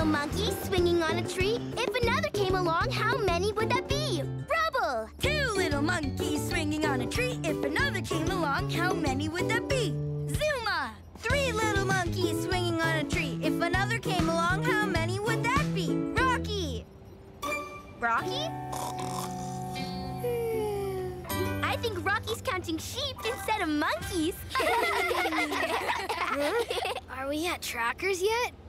little monkeys swinging on a tree. If another came along, how many would that be? Rubble! 2 little monkeys swinging on a tree. If another came along, how many would that be? Zuma! 3 little monkeys swinging on a tree. If another came along, how many would that be? Rocky! Rocky? I think Rocky's counting sheep instead of monkeys. Are we at Trackers yet?